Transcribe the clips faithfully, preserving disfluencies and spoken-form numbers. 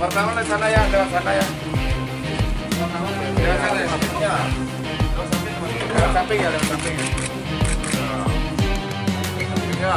Wartawan di sana ya, lewat sana ya. Lewat sana ya. Ya. Lewat samping ya, lewat samping. Ya.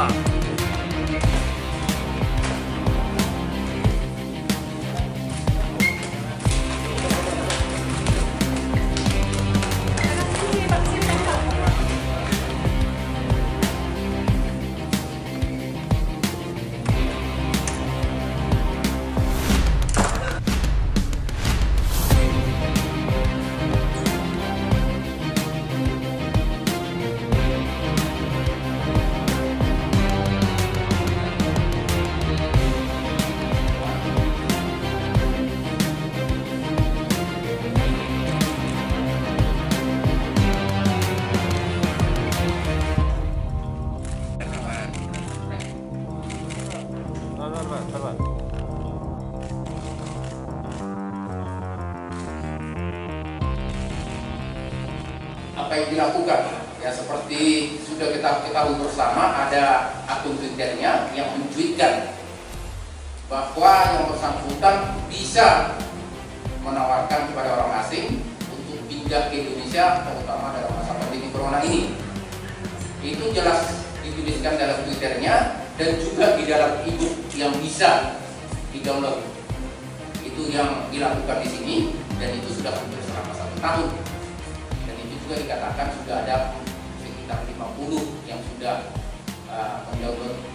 Apa yang dilakukan ya, seperti sudah kita ketahui bersama, ada akun Twitternya yang mencuitkan bahwa yang bersangkutan bisa menawarkan kepada orang asing untuk pindah ke Indonesia, terutama dalam masa pandemi corona ini. Itu jelas dituliskan dalam Twitternya dan juga di dalam e-book yang bisa di-download. Itu yang dilakukan di sini dan itu sudah hampir selama satu tahun. Juga dikatakan sudah ada sekitar lima puluh yang sudah uh, mendownload